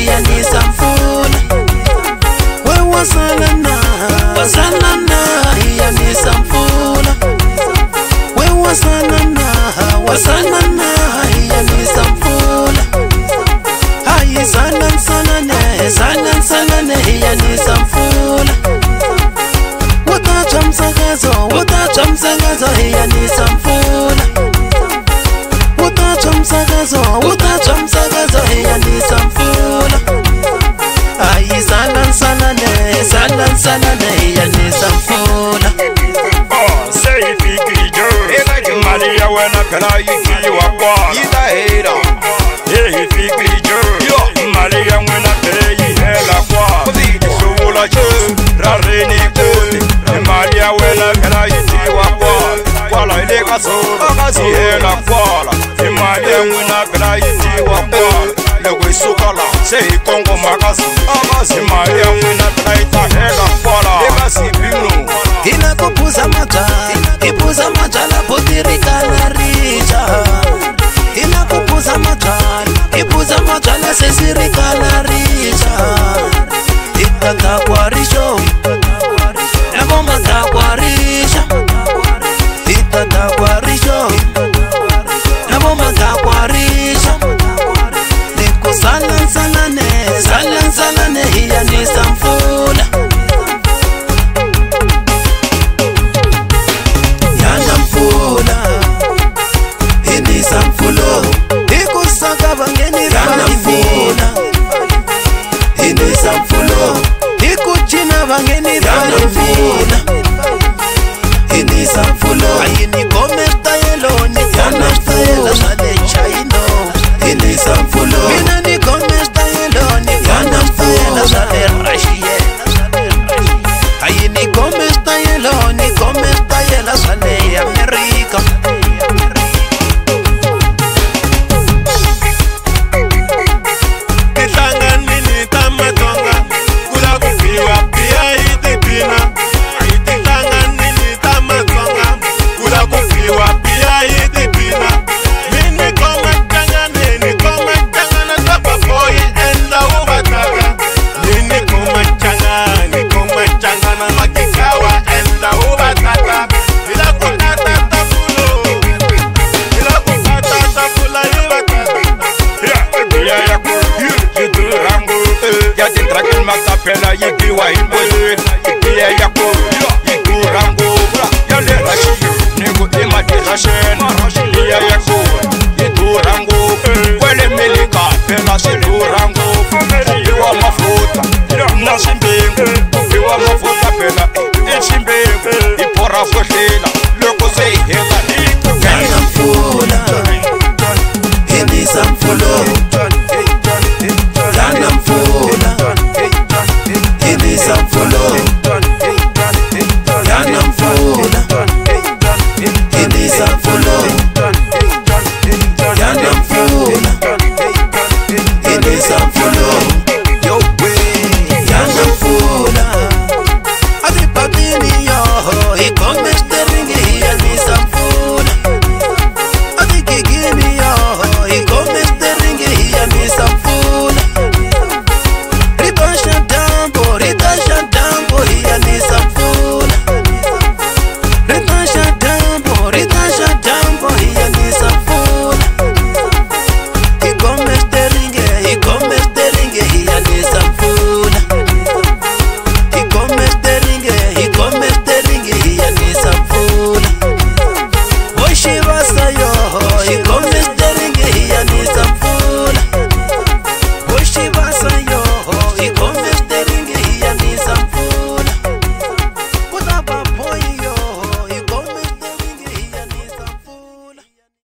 hiyanisa mfula. We wasalana, wasalana hiyanisa mfula. We wasalana, wasalana hiyanisa mfula. Hayi salan salane, salan salane hiyanisa mfula. Watacha msakazo hiyanisa mfula. Watacha msakazo hiyanisa mfula. Hayi salan salane hiyanisa mfula. Say fikri jo Maria wena kala yiki wakwa Ida hera Hey fikri jo Maria wena kala yihela kwa Kuzidi shula jo Rareni kuli Maria wena kala yiki wakwa Kwala ileka soda Kasi hela kwala Maria wena kala yiki wakwa Lewe sukala Say kongo makasi Akasi Maria wena kala yita hela kwala Lekasi binu Ina kupuza majala, ipuza majala potirika na richa. Ina kupuza majala sesirika na richa. Itata kwa risho, ebomba ta kwa risha. Itata kwa risho, ebomba ta kwa risha. Niku salan salane hiyanisa mfula. Vangeni rana inisa mfulo ayini komesta yeloni komesta yela shale chaino inisa mfulo mina ni komesta yeloni komesta yela shale rashiye ayini komesta yeloni komesta yela shale Amerika. Pela yiki wa ilbo